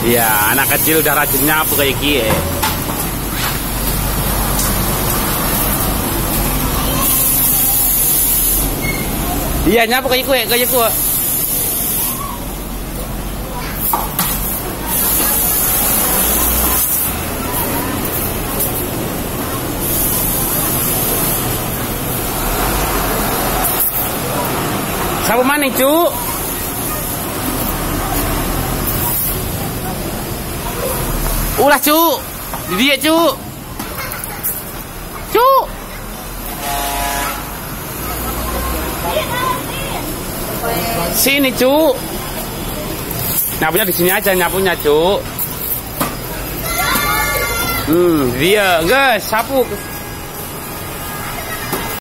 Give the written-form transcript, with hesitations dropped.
Ya, anak kecil udah rajin nyapu kayak gini. Iya, nyapu kayak kue. Sapu maning, Cuk. Ulah, Cuk. Di dia, Cuk. Cuk. Sini, Cuk. Nyapunya di sini aja, nyapunya, Cuk. Dia, guys, sapu.